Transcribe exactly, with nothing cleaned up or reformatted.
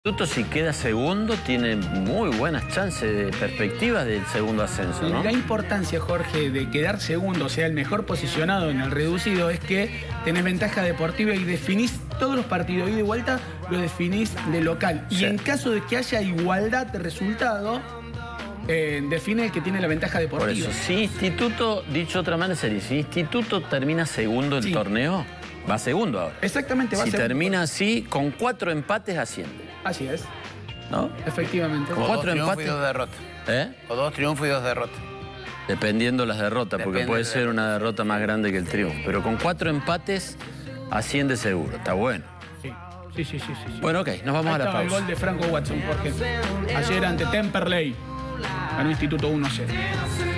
Instituto, si queda segundo, tiene muy buenas chances de perspectivas del segundo ascenso, ¿no? La importancia, Jorge, de quedar segundo, o sea, el mejor posicionado en el reducido, es que tenés ventaja deportiva y definís todos los partidos. Ida y vuelta lo definís de local. Sí. Y en caso de que haya igualdad de resultado, eh, define el que tiene la ventaja deportiva. Por eso, si Instituto, dicho de otra manera, sería, si Instituto termina segundo en sí. torneo, va segundo ahora. Exactamente, va si segundo. Si termina así, con cuatro empates asciende. Así es. ¿No? Efectivamente. Con o cuatro dos empates. Y dos derrotas. ¿Eh? O dos triunfos y dos derrotas. Dependiendo las derrotas, Depende porque puede de ser una derrota más grande que el triunfo. Pero con cuatro empates, asciende seguro. Está bueno. Sí, sí, sí, sí. sí. Bueno, ok, nos vamos Ahí a la pausa. El gol de Franco Watson, Jorge. Ayer ante Temperley. Ganó Instituto uno a cero.